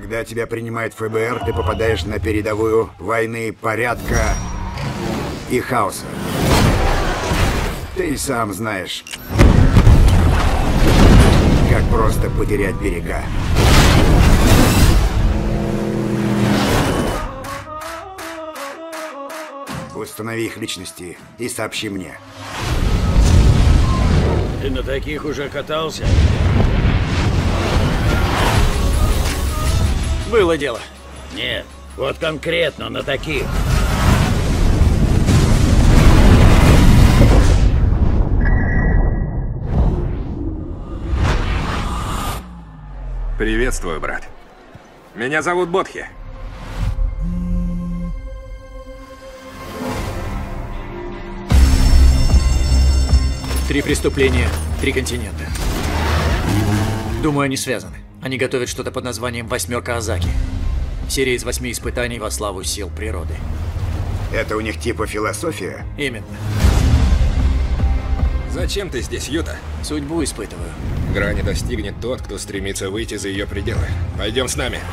Когда тебя принимает ФБР, ты попадаешь на передовую войны порядка и хаоса. Ты и сам знаешь, как просто потерять берега. Установи их личности и сообщи мне. Ты на таких уже катался? Было дело. Нет, вот конкретно на таких. Приветствую, брат. Меня зовут Бодхи. Три преступления, 3 континента. Думаю, они связаны. Они готовят что-то под названием «Восьмерка Азаки». Серия из 8 испытаний во славу сил природы. Это у них типа философия? Именно. Зачем ты здесь, Юта? Судьбу испытываю. Грани достигнет тот, кто стремится выйти за ее пределы. Пойдем с нами.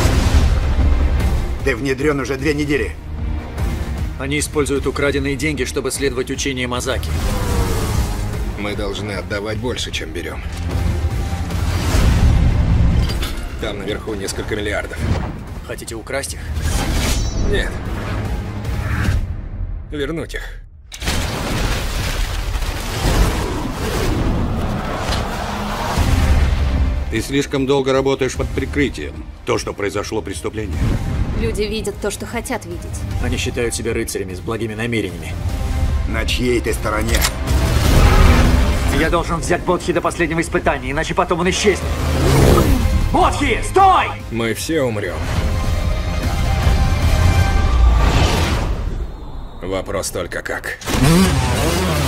Ты внедрен уже 2 недели. Они используют украденные деньги, чтобы следовать учениям Азаки. Мы должны отдавать больше, чем берем. Там наверху несколько миллиардов. Хотите украсть их? Нет. Вернуть их. Ты слишком долго работаешь под прикрытием. То, что произошло преступление. Люди видят то, что хотят видеть. Они считают себя рыцарями с благими намерениями. На чьей ты стороне? Я должен взять Бодхи до последнего испытания, иначе потом он исчезнет. Бодхи, стой! Мы все умрем. Вопрос только как.